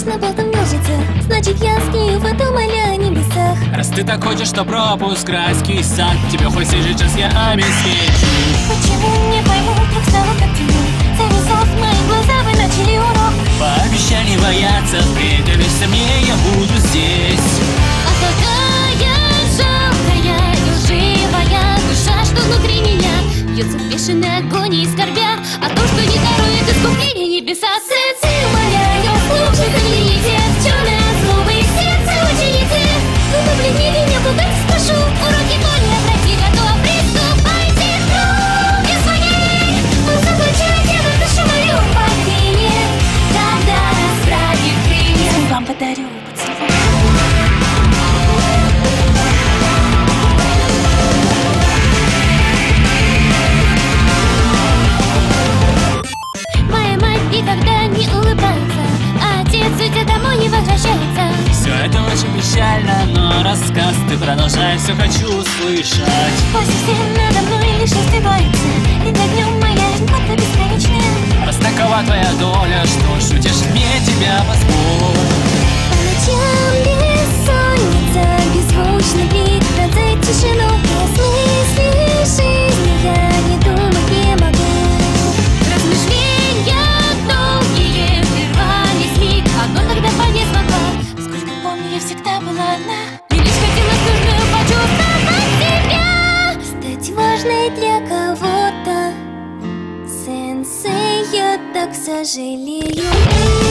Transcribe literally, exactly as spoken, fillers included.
вечно болтом ножица, значит я с нею в этом моля небесах. Раз ты так хочешь, то пропуск райский сад, тебе хоть сейчас я обеспечу. Почему не пойму, вдруг стало так темно, завязав мои глаза, вы начали урок. Пообещай не бояться, впредь доверься мне, я буду здесь. А какая жалкая и лживая душа, что внутри меня бьется в бешеной агонии и скорбя, а то, что не дарует искупление небеса. Сердце умоляю, лучше загляните, темная злоба и сердце ученицы. Ну, блин, не меня пугать, спрошу, уроки более пройти готова, приступайте к крови своей. Вы заключаете в душу мою падение, когда расправит крылья. Вам подарю поцелуй. Никогда не улыбается, а отец уйдя домой не возвращается. Все это очень печально, но рассказ ты продолжай, все хочу услышать. Пусть все надо мной лишь издеваются, и на днем моя жизнь будто бесконечная. Раз такова твоя доля, что ж, утешит мне тебя позволь. По ночам бессонница, беззвучный крик пронзает тишину. Без мысли жизни я не думать не могу. Размышления долгие прервались миг, одно тогда понять смогла. Сколько помню, я всегда была одна, и лишь хотелось нужную почувствовать себя, стать важной для кого-то. Сенсей, я так сожалею.